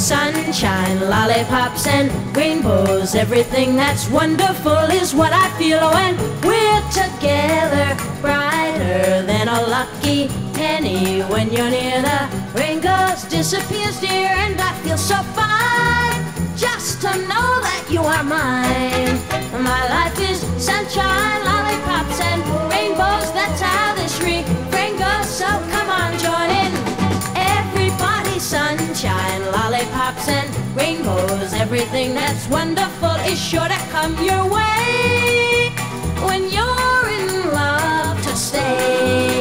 Sunshine, lollipops, and rainbows. Everything that's wonderful is what I feel when we're together. Brighter than a lucky penny when you're near. The rain goes, disappears, dear, and I feel so fine just to know that you are mine. My life is sunshine, lollipops, and rainbows. That's how this refrain goes. So come on, join in. Everybody, sunshine, lollipops, and rainbows. Everything that's wonderful is sure to come your way when you're in love to stay.